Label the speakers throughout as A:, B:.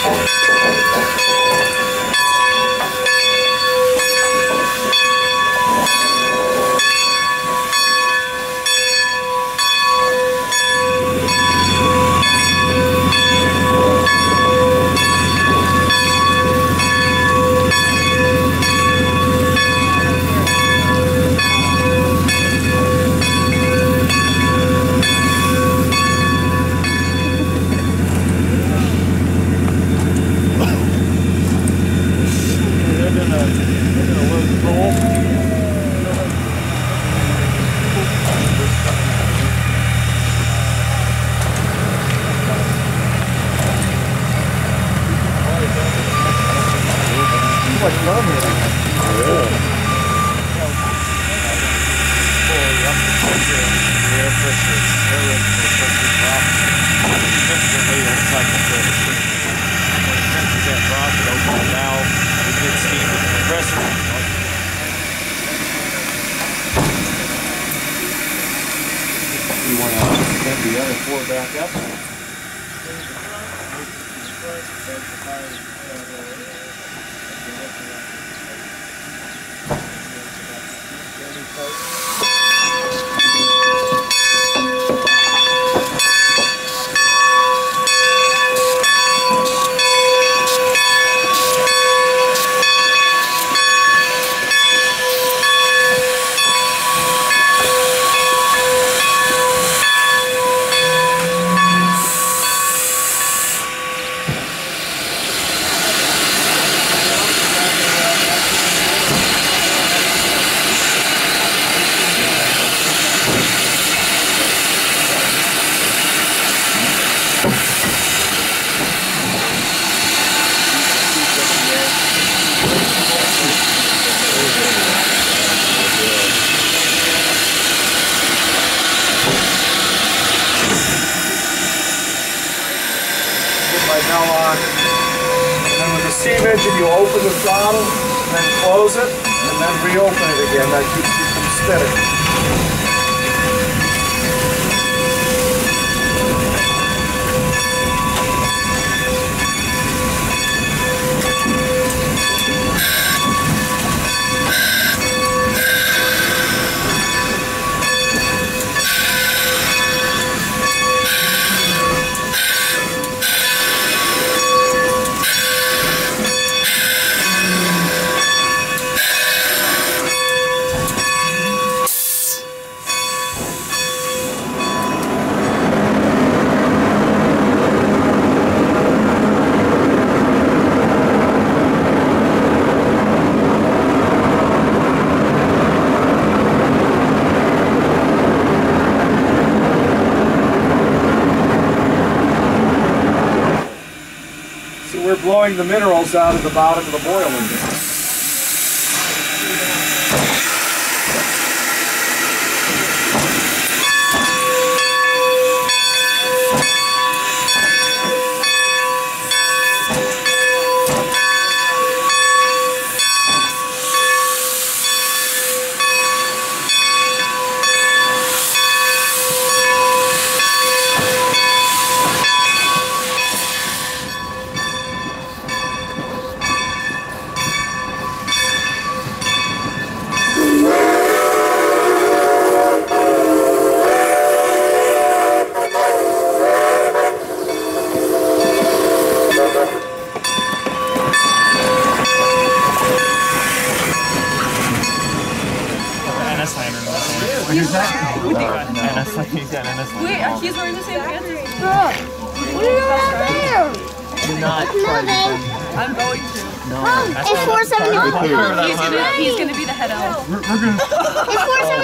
A: Blowing the minerals out of the bottom of the boiler.
B: Wait, he's wearing the same pants as me.
C: Do not try to
B: I'm going to.
C: No.
D: It's 475.
B: He's gonna be the head elf.
C: We're gonna.
D: It's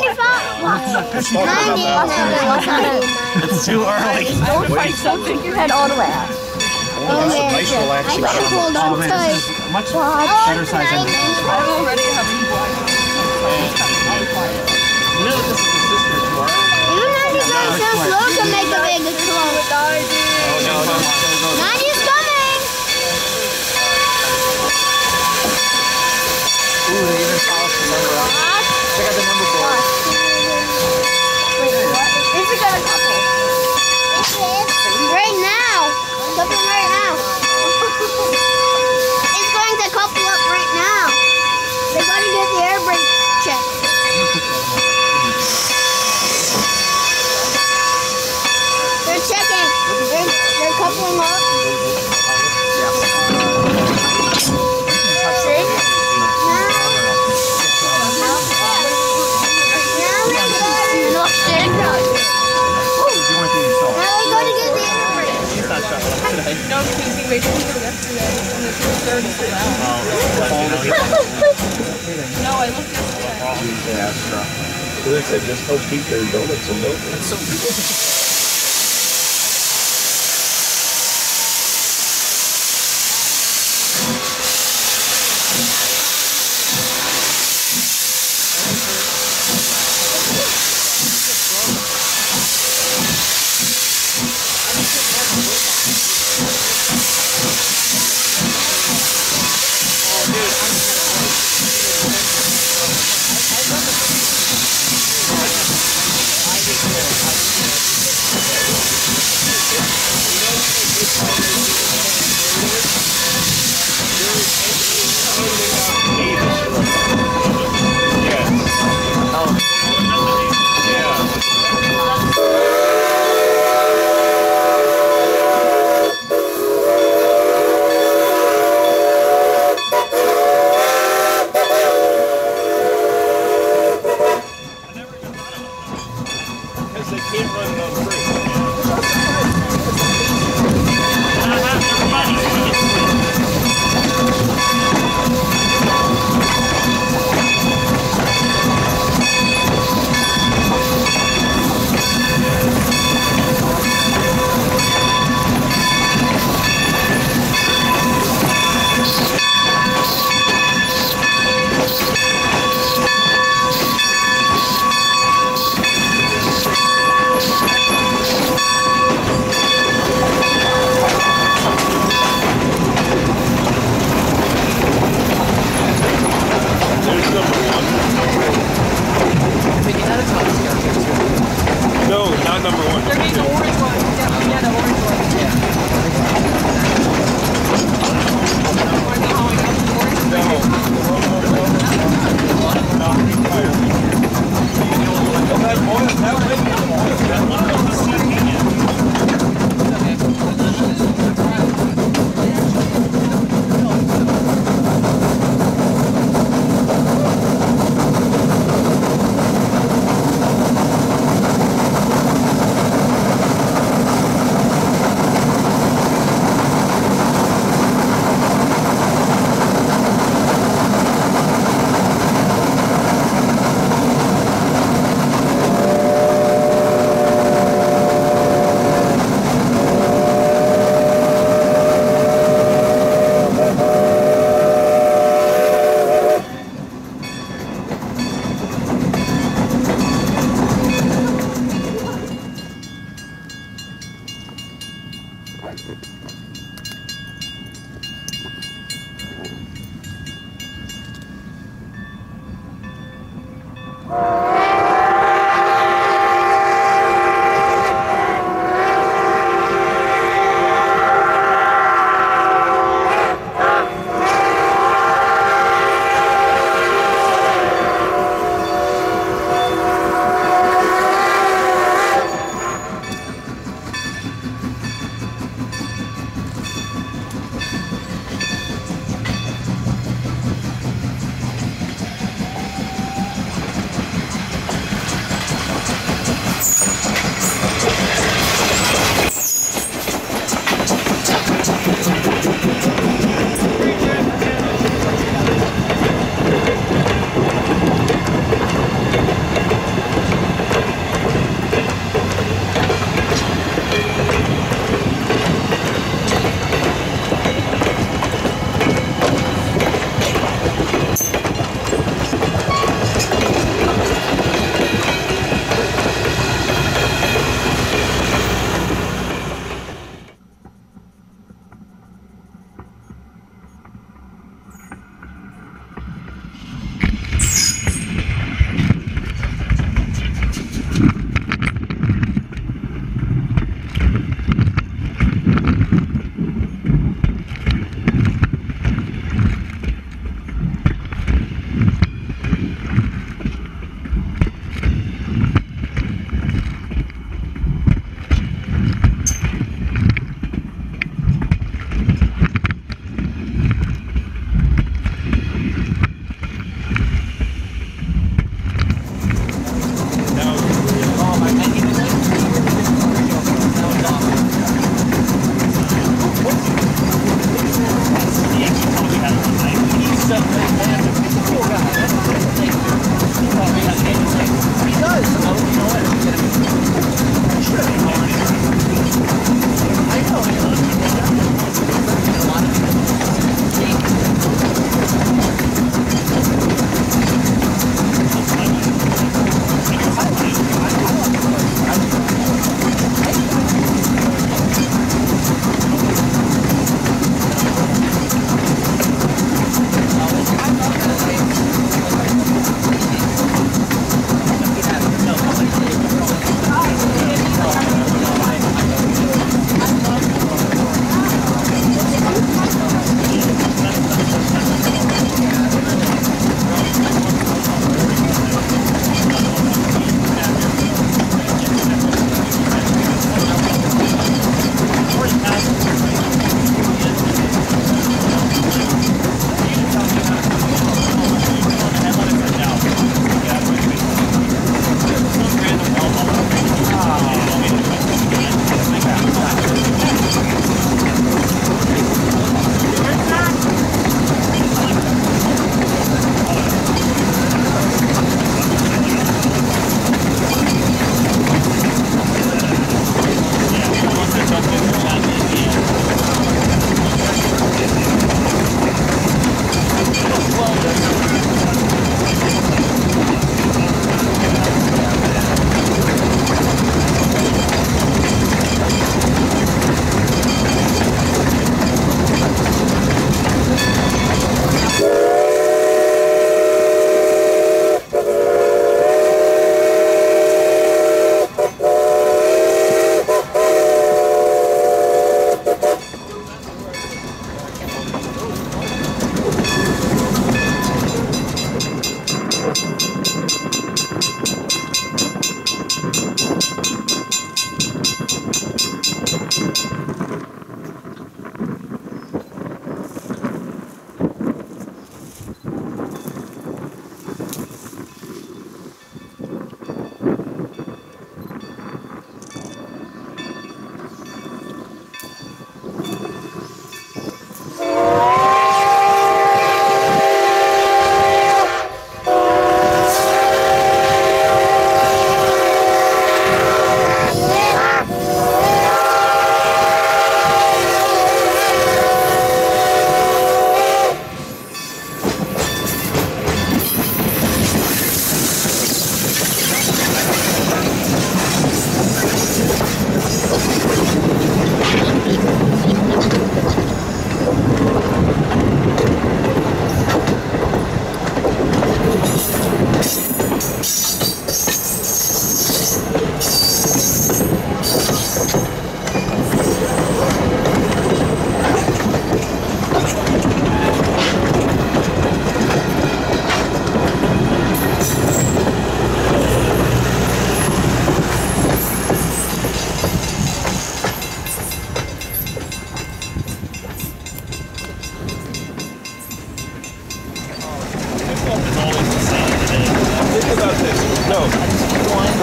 D: 475.
C: It's too early.
B: Don't fight something.
D: Your head all the way out.
C: Nice relaxing.
D: I hold on tight.
C: Much better size than
B: I'm already having one.
C: You know this is the sister to our.
D: Even though you're going so slow to make a big explosion. Nanny's coming!
C: Ooh, they even polished the number up. Check out the number board.
D: Wait, what? This is got a couple. Right now! Something right now.
B: waited until yesterday and the 2:30 for that. No, I looked yesterday.
A: They said just help keep their donuts and milk.
C: That's so cool.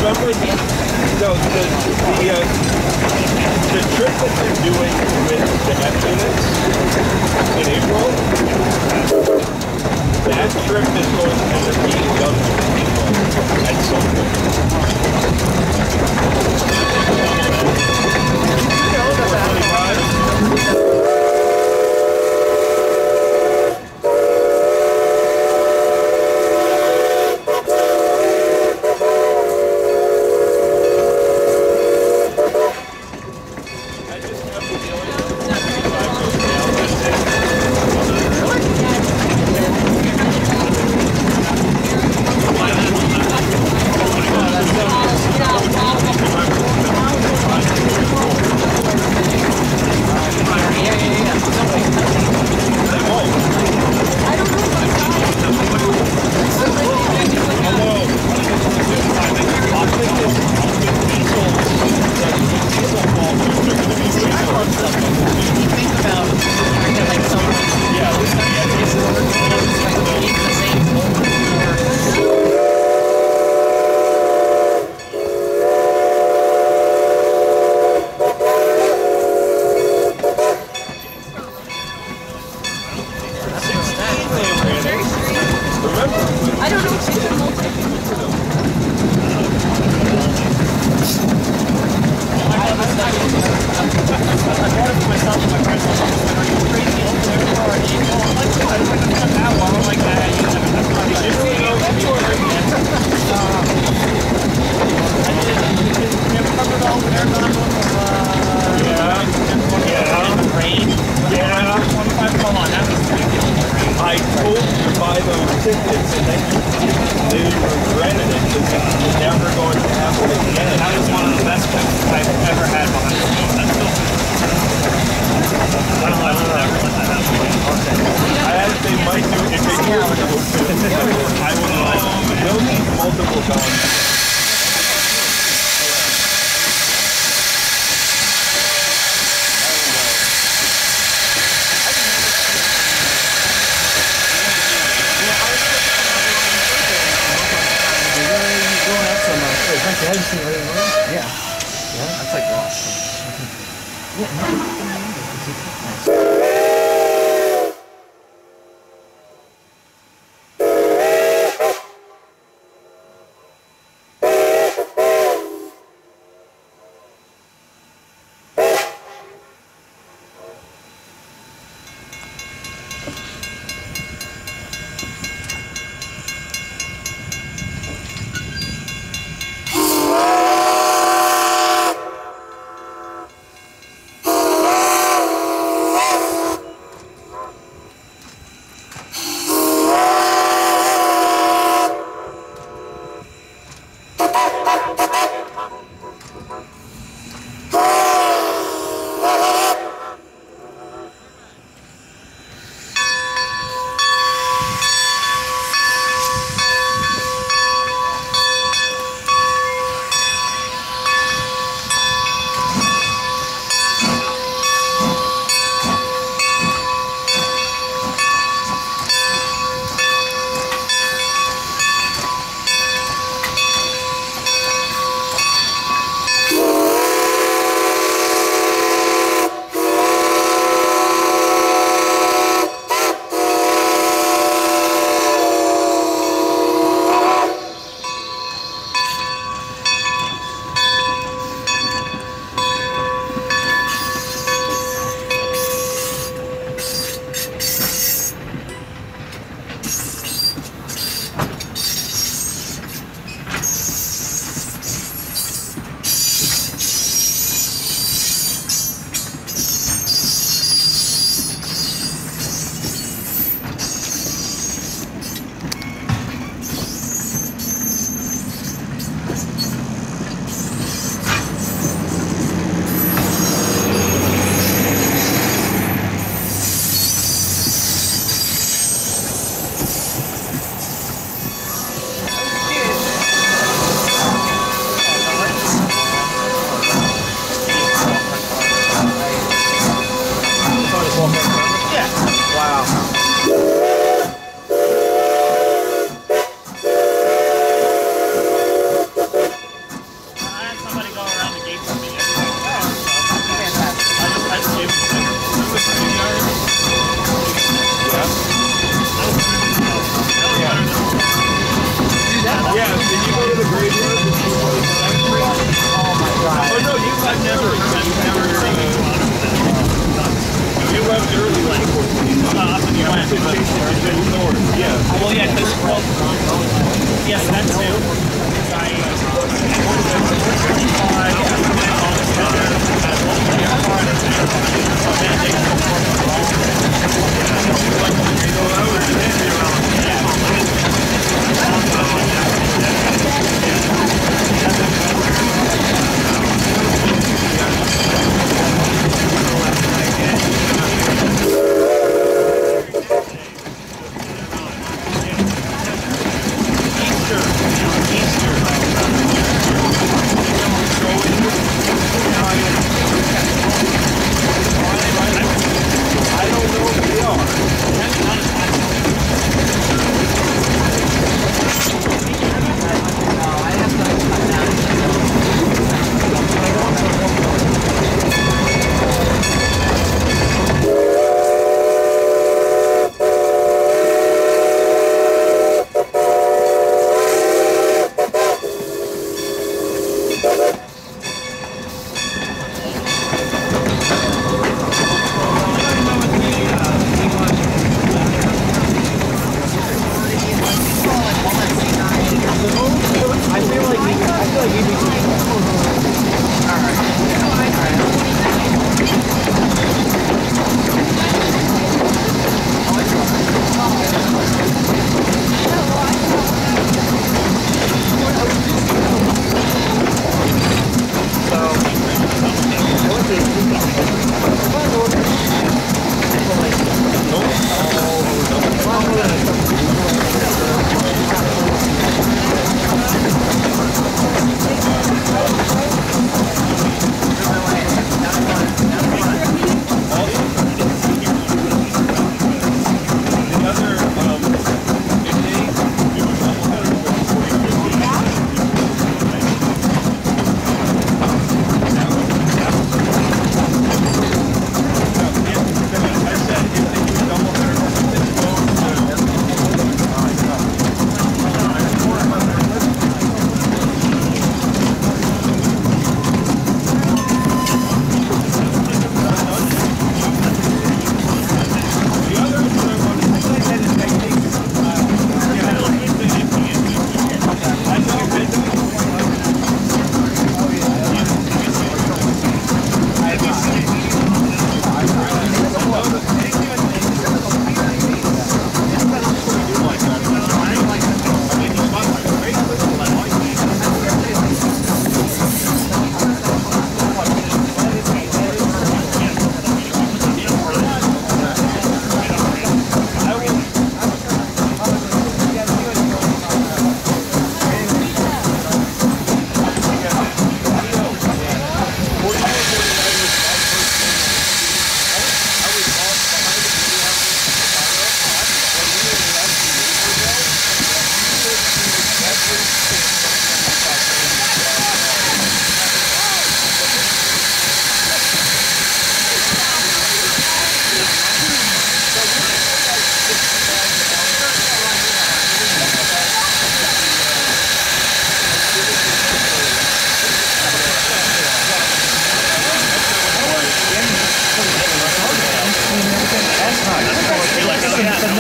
A: remember the trip that they're doing with the F units in April? That trip is going to end up being done with people at some point.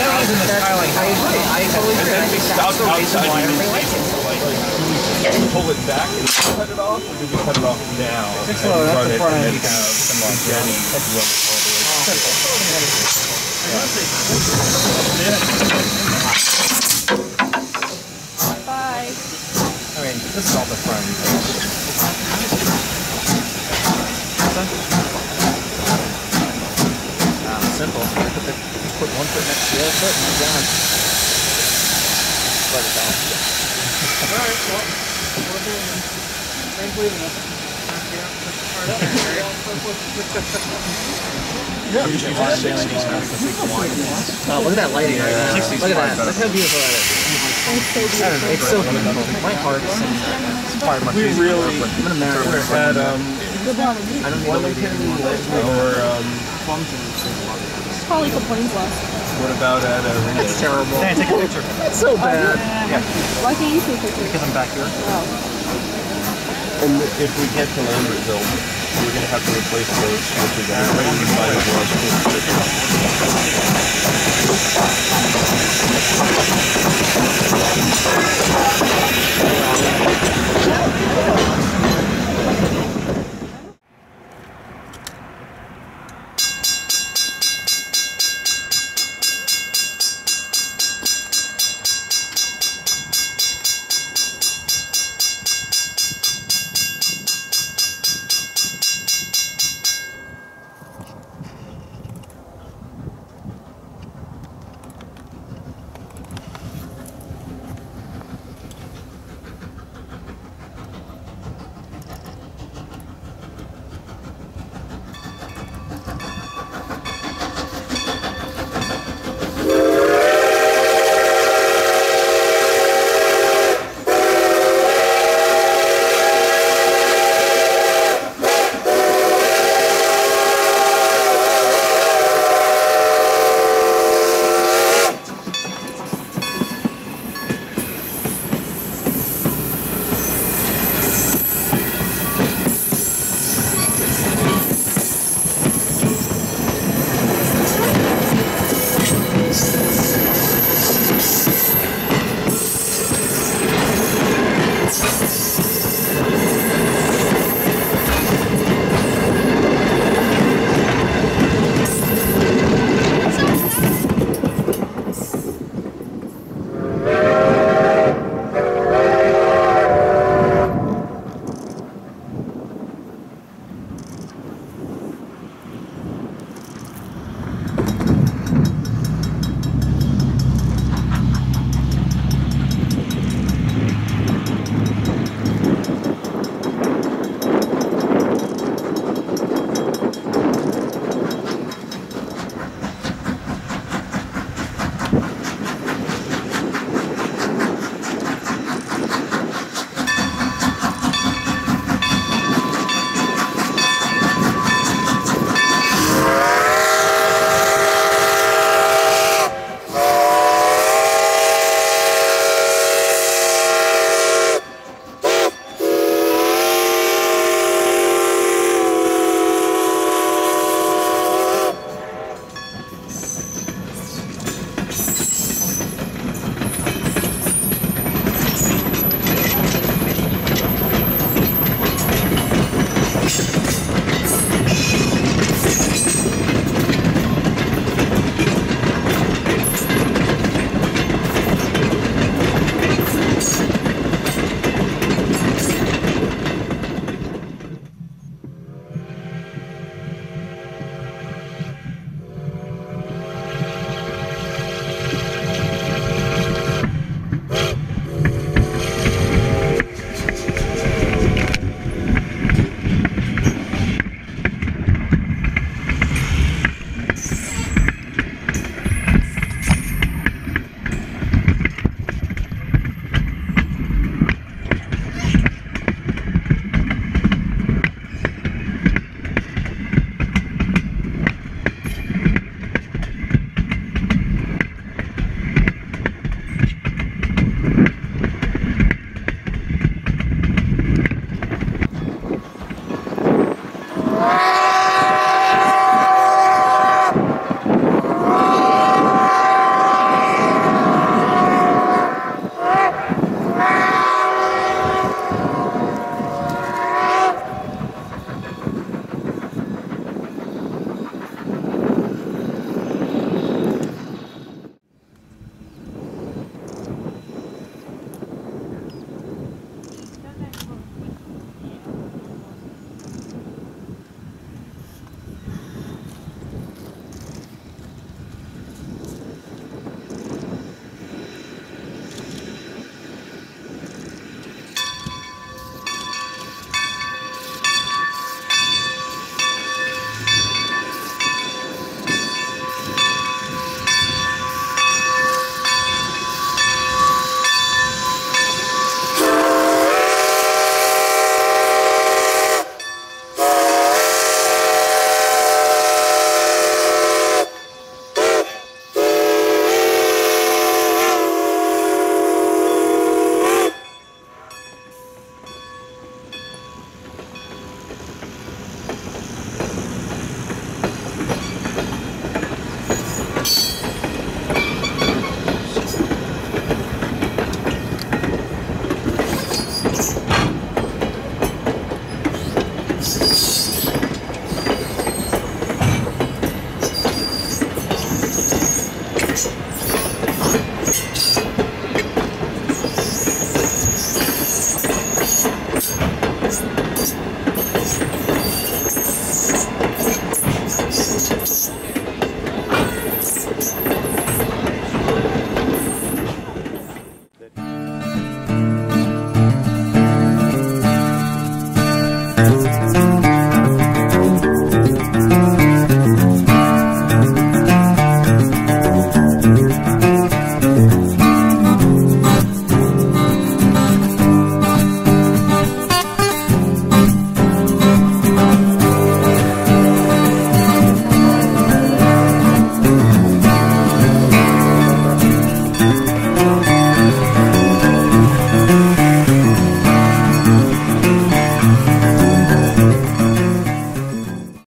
C: never was in the skyline. I totally
A: And
C: agree.
A: then we stopped
C: That's the reason
A: outside
C: why
A: Union
C: everybody likes
A: Station.
C: it.
A: Like, do we pull it back and cut it off, or do we cut it off now?
C: Six
A: and
C: low, that's
A: run
C: the
A: it
C: front
A: and
C: end
A: then
C: you can
A: have
C: unlock.
A: the jetty run it all the way?
B: Bye.
C: I mean, this is all the front. Simple. Put one foot next to the other foot and you're done. Let it down.
E: Alright, well, we're doing it. Thanks for leaving us.
C: Oh, look at that lighting right now. Look at that. Look how beautiful that is. It's so beautiful. My heart's part of my
A: We really
C: I'm gonna marry her.
A: had
C: I don't need a lady anymore.
A: or
B: Probably complains less.
A: what about at Reading?
C: It's terrible. Hey, take a picture. It's so bad. Yeah,
B: Why can't you take pictures?
C: because I'm back here.
A: And if we get to Lambertville, we're going to have to replace those switches.